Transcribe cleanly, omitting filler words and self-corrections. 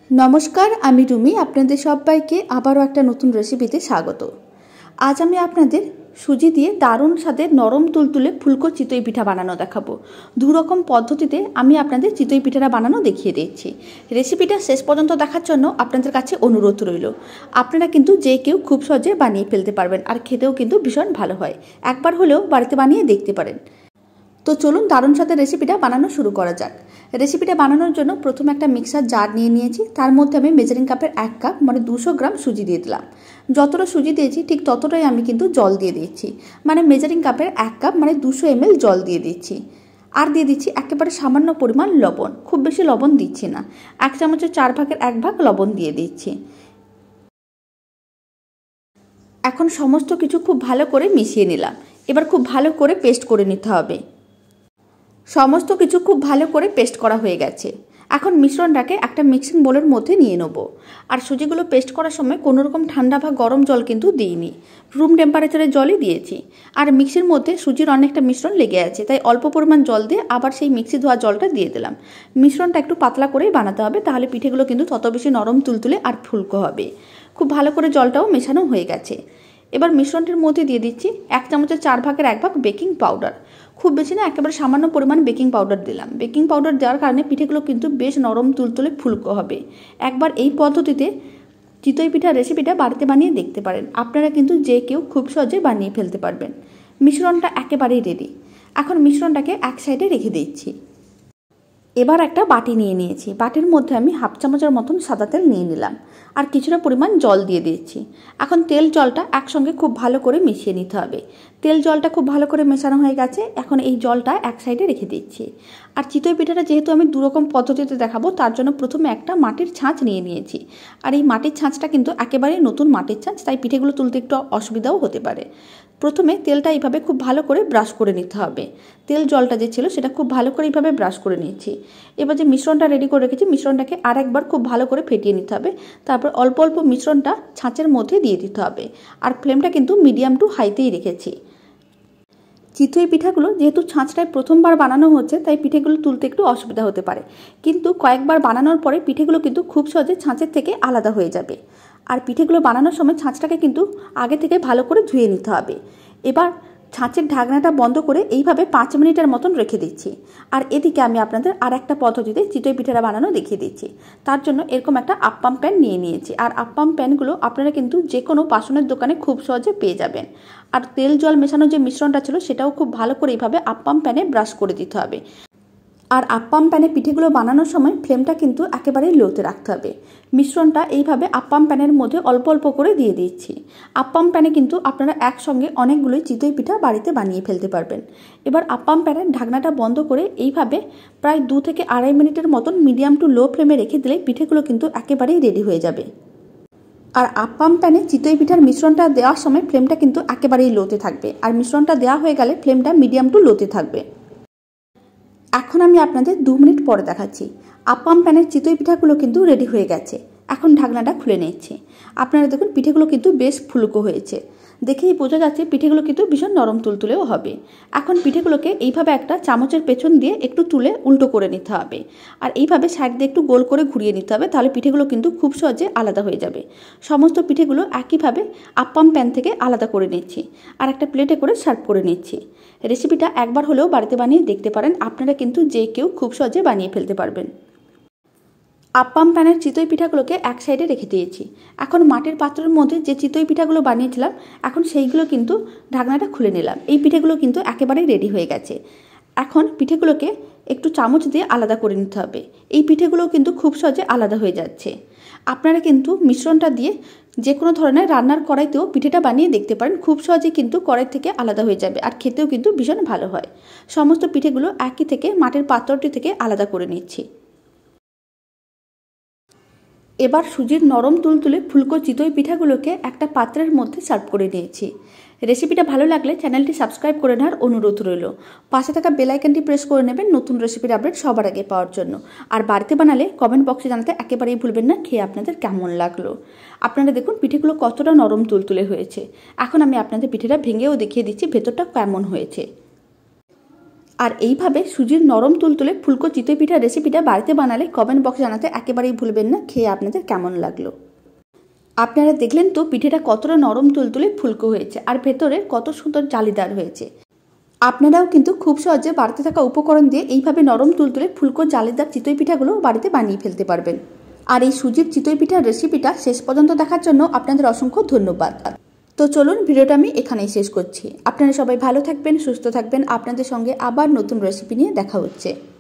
नमस्कार आमी रुमी आपनादेर सबाइके आबारो एकटा नतून रेसिपिते स्वागत। आज आमी आपनादेर सुजी दिए दारुण स्वादेर नरम तुलतुले फुलको चितई पिठा बानानो देखाबो। दु रकम पद्धतिते आमी आपनादेर चितई पिठाटा बानानो देखिए दिচ্ছি। रेसिपिटा शेष पर्यन्त देखार जन्य आपनादेर काछे अनुरोध रइल। आपनारा किन्तु जे केउ खूब सहजे बानिये फेलते पारबेन आर खेतेও किन्तु भीषण भालो हय। एकबार हलेও बाड़ीते बानिये देखते पारेन। तो चलुन दारुण स्वादेर रेसिपिटा बानानो शुरू करा जाक। रेसिपिटा बानानोर जोन्नो प्रथमे एकटा मिक्सार जार निये नियेछि। तार मध्ये आमि मेजारिंग कापेर 1 काप माने 200 ग्राम सुजी दिये दिलाम। যতটা সুজি দিয়েছি ঠিক ততটাই আমি কিন্তু জল দিয়ে দিচ্ছি। মানে মেজারিং কাপের 1 কাপ মানে 200 ml জল দিয়ে দিচ্ছি। আর দিয়ে দিচ্ছি একেবারে সামান্য পরিমাণ লবণ। খুব বেশি লবণ দিচ্ছি না। 1 চামচের 4 ভাগের 1 ভাগ লবণ দিয়ে দিচ্ছি। এখন সমস্ত কিছু খুব ভালো করে মিশিয়ে নিলাম। এবার খুব ভালো করে পেস্ট করে নিতে হবে। সমস্ত কিছু খুব ভালো করে পেস্ট করা হয়ে গেছে। এখন মিশ্রণটাকে একটা মিক্সিং বোলের মধ্যে নিয়ে নেব। আর সুজিগুলো পেস্ট করার সময় কোনো রকম ঠান্ডা বা গরম জল কিন্তু দিইনি, রুম টেম্পারেচারের জলই দিয়েছি। আর মিক্সির মধ্যে সুজির অনেকটা মিশ্রণ লেগে আছে, তাই অল্প পরিমাণ জল দিয়ে আবার সেই মিক্সি ধোয়া জলটা দিয়ে দিলাম। মিশ্রণটা একটু পাতলা করেই বানাতে হবে, তাহলে পিঠেগুলো কিন্তু তত বেশি নরম তুলতুলে আর ফুলকো হবে। খুব ভালো করে জলটাও মেশানো হয়ে গেছে। এবার মিশ্রণটির মধ্যে দিয়ে দিচ্ছি 1 চামচের 4 ভাগের 1 ভাগ বেকিং পাউডার। খুব বেশি না, একেবারে সামান্য পরিমাণ বেকিং পাউডার দিলাম। বেকিং পাউডার দেওয়ার কারণে পিঠেগুলো কিন্তু বেশ নরম তুলতুলে ফুলকো হবে। একবার এই পদ্ধতিতে চিতই পিঠার রেসিপিটা বাড়িতে বানিয়ে দেখতে পারেন। আপনারা কিন্তু যে কেউ খুব সহজে বানিয়ে ফেলতে পারবেন। মিশ্রণটা একেবারেই রেডি। এখন মিশ্রণটাকে এক সাইডে রেখে দিচ্ছি। এবার একটা বাটি নিয়ে নিয়েছি। বাটির মধ্যে আমি 1/2 চামচের মতন সাদা তেল নিয়ে নিলাম আর কিছুটা পরিমাণ জল দিয়ে দিয়েছি। এখন তেল জলটা একসঙ্গে খুব ভালো করে মিশিয়ে নিতে হবে। তেল জলটা খুব ভালো করে মেশানো হয়ে গেছে। এখন এই জলটা এক সাইডে রেখে দিচ্ছি। আর চিতই পিঠাটা যেহেতু আমি 2 রকম পদ্ধতিতে দেখাবো, তার জন্য প্রথমে একটা মাটির ছাঁচ নিয়ে নিয়েছি। আর এই মাটির ছাঁচটা কিন্তু একেবারেই নতুন মাটির ছাঁচ, তাই পিঠেগুলো তুলতে একটু অসুবিধাও হতে পারে। প্রথমে তেলটা এইভাবে খুব ভালো করে ব্রাশ করে নিতে হবে। তেল জলটা যে ছিল সেটা খুব ভালো করে এইভাবে ব্রাশ করে নিয়েছি। এবার যে মিশ্রণটা রেডি করে রেখেছি, মিশ্রণটাকে আরেকবার খুব ভালো করে ফেটিয়ে নিতে হবে। তারপর অল্প অল্প মিশ্রণটা ছাঁচের মধ্যে দিয়ে দিতে হবে। আর ফ্লেমটা কিন্তু মিডিয়াম টু হাইতেই রেখেছি। চিতই পিঠাগুলো যেহেতু ছাঁচটায় প্রথমবার বানানো হচ্ছে, তাই পিঠেগুলো তুলতে একটু অসুবিধা হতে পারে। কিন্তু কয়েকবার বানানোর পরে পিঠেগুলো কিন্তু খুব সহজে ছাঁচের থেকে আলাদা হয়ে যাবে। আর পিঠেগুলো বানানোর সময় ছাঁচটাকে কিন্তু আগে থেকে ভালো করে ধুয়ে নিতে হবে। এবার ছাঁচের ঢাকনাটা বন্ধ করে এইভাবে 5 মিনিটের মতন রেখে দিচ্ছি। আর এদিকে আমি আপনাদের আর একটা পদ্ধতিতে চিতই পিঠাটা বানানো দেখিয়ে দিচ্ছি। তার জন্য এরকম একটা আপ্পাম প্যান নিয়ে নিয়েছি। আর আপ্পাম প্যানগুলো আপনারা কিন্তু যে কোনো বাসনের দোকানে খুব সহজে পেয়ে যাবেন। আর তেল জল মেশানো যে মিশ্রণটা ছিল সেটাও খুব ভালো করে এইভাবে আপ্পাম প্যানে ব্রাশ করে দিতে হবে। আর আপ্পাম প্যানে পিঠেগুলো বানানোর সময় ফ্লেমটা কিন্তু একেবারেই লোতে রাখতে হবে। মিশ্রণটা এইভাবে আপ্পাম প্যানের মধ্যে অল্প অল্প করে দিয়ে দিচ্ছি। আপ্পাম প্যানে কিন্তু আপনারা একসঙ্গে অনেকগুলোই চিতই পিঠা বাড়িতে বানিয়ে ফেলতে পারবেন। এবার আপ্পাম প্যানের ঢাকনাটা বন্ধ করে এইভাবে প্রায় 2 থেকে 2.5 মিনিটের মতন মিডিয়াম টু লো ফ্লেমে রেখে দিলে পিঠেগুলো কিন্তু একেবারেই রেডি হয়ে যাবে। আর আপ্পাম প্যানে চিতই পিঠার মিশ্রণটা দেওয়ার সময় ফ্লেমটা কিন্তু একেবারেই লোতে থাকবে। আর মিশ্রণটা দেওয়া হয়ে গেলে ফ্লেমটা মিডিয়াম টু লোতে থাকবে। এখন আমি আপনাদের 2 মিনিট পরে দেখাচ্ছি। আপ্পাম প্যানের চিতই পিঠাগুলো কিন্তু রেডি হয়ে গেছে। এখন ঢাকনাটা খুলে নিচ্ছি। আপনারা দেখুন পিঠেগুলো কিন্তু বেশ ফুলকো হয়েছে। দেখেই বোঝা যাচ্ছে পিঠেগুলো কিন্তু ভীষণ নরম তুলতুলেও হবে। এখন পিঠেগুলোকে এইভাবে একটা চামচের পেছন দিয়ে একটু তুলে উল্টো করে নিতে হবে। আর এইভাবে সাইড দিয়ে একটু গোল করে ঘুরিয়ে নিতে হবে, তাহলে পিঠেগুলো কিন্তু খুব সহজে আলাদা হয়ে যাবে। সমস্ত পিঠেগুলো একইভাবে আপ্পাম প্যান থেকে আলাদা করে নিচ্ছি আর একটা প্লেটে করে সার্ভ করে নিচ্ছি। রেসিপিটা একবার হলেও বাড়িতে বানিয়ে দেখতে পারেন। আপনারা কিন্তু যে কেউ খুব সহজে বানিয়ে ফেলতে পারবেন। আপ্পাম প্যানের চিতই পিঠাগুলোকে এক সাইডে রেখে দিয়েছি। এখন মাটির পাত্রের মধ্যে যে চিতই পিঠাগুলো বানিয়েছিলাম, এখন সেইগুলো কিন্তু ঢাকনাটা খুলে নিলাম। এই পিঠেগুলো কিন্তু একেবারেই রেডি হয়ে গেছে। এখন পিঠেগুলোকে একটু চামচ দিয়ে আলাদা করে নিতে হবে। এই পিঠেগুলো কিন্তু খুব সহজে আলাদা হয়ে যাচ্ছে। আপনারা কিন্তু মিশ্রণটা দিয়ে যে কোনো ধরনের রান্নার কড়াইতেও পিঠেটা বানিয়ে দেখতে পারেন। খুব সহজে কিন্তু কড়াই থেকে আলাদা হয়ে যাবে আর খেতেও কিন্তু ভীষণ ভালো হয়। সমস্ত পিঠেগুলো একই থেকে মাটির পাত্রটি থেকে আলাদা করে নিচ্ছি। এবার সুজির নরম তুলতুলে ফুলকো চিতই পিঠাগুলোকে একটা পাত্রের মধ্যে সার্ভ করে নিয়েছি। রেসিপিটা ভালো লাগলে চ্যানেলটি সাবস্ক্রাইব করে নেওয়ার অনুরোধ রইল। পাশে থাকা বেল আইকনটি প্রেস করে নেবেন নতুন রেসিপির আপডেট সবার আগে পাওয়ার জন্য। আর বাড়িতে বানালে কমেন্ট বক্সে জানাতে একেবারেই ভুলবেন না খেয়ে আপনাদের কেমন লাগলো। আপনারা দেখুন পিঠেগুলো কতটা নরম তুলতুলে হয়েছে। এখন আমি আপনাদের পিঠেটা ভেঙেও দেখিয়ে দিচ্ছি ভেতরটা কেমন হয়েছে। আর এইভাবে সুজির নরম তুলতুলে ফুলকো চিতই পিঠা রেসিপিটা বাড়িতে বানালে কমেন্ট বক্সে জানাতে একেবারেই ভুলবেন না খেয়ে আপনাদের কেমন লাগলো। আপনারা দেখলেন তো পিঠেটা কতটা নরম তুলতুলে ফুলকো হয়েছে আর ভেতরে কত সুন্দর জালিদার হয়েছে। আপনারাও কিন্তু খুব সহজে বাড়িতে থাকা উপকরণ দিয়ে এইভাবে নরম তুলতুলে ফুলকো জালিদার চিতই পিঠাগুলো বাড়িতে বানিয়ে ফেলতে পারবেন। আর এই সুজির চিতই পিঠার রেসিপিটা শেষ পর্যন্ত দেখার জন্য আপনাদের অসংখ্য ধন্যবাদ। তো চলুন ভিডিওটা আমি এখানেই শেষ করছি। আপনারা সবাই ভালো থাকবেন, সুস্থ থাকবেন। আপনাদের সঙ্গে আবার নতুন রেসিপি নিয়ে দেখা হচ্ছে।